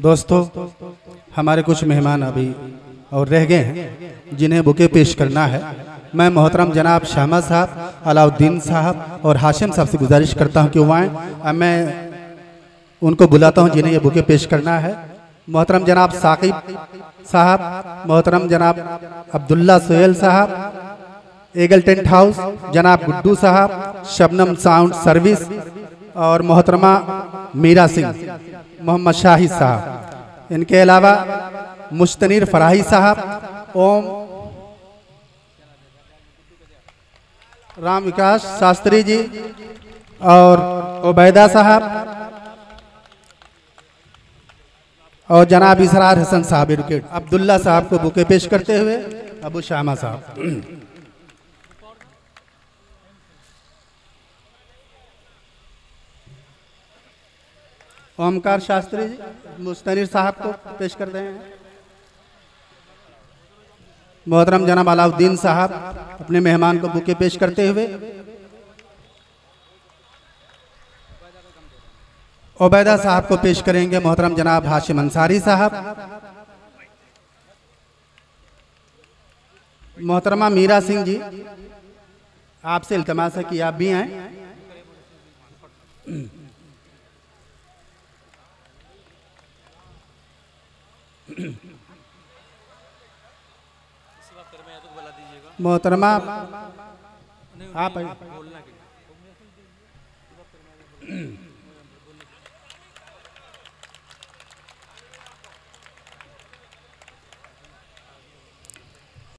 दोस्तों, हमारे कुछ मेहमान अभी और रह गए हैं जिन्हें बुके पेश करना है। मैं मोहतरम जनाब शहमा साहब, अलाउद्दीन साहब और हाशिम साहब से गुजारिश करता हूं कि वो आएँ। अब मैं उनको बुलाता हूं जिन्हें ये बुके पेश करना है। मोहतरम जनाब साकिब साहब, मोहतरम जनाब अब्दुल्ला सोहेल साहब, एगल टेंट हाउस जनाब गुड्डू साहब, शबनम साउंड सर्विस और मोहतरमा मीरा सिंह, मोहम्मद शाहिद साहब। इनके अलावा मुश्तनीर फराही साहब, ओम राम विकास शास्त्री जी और उबैदा साहब और जनाब इसरार हसन साहब एडवोकेट। अब्दुल्ला साहब को बुके पेश करते हुए अबू शामा साहब। ओमकार शास्त्री जी मुस्तनीर साहब को पेश करते हैं। मोहतरम जनाब अलाउद्दीन साहब अपने मेहमान को बुके पेश करते हुए। उबैदा साहब को पेश करेंगे मोहतरम जनाब हाशिम अंसारी साहब। मोहतरमा मीरा सिंह जी, आपसे इल्तमास है कि आप भी आए। मोहतरमा आप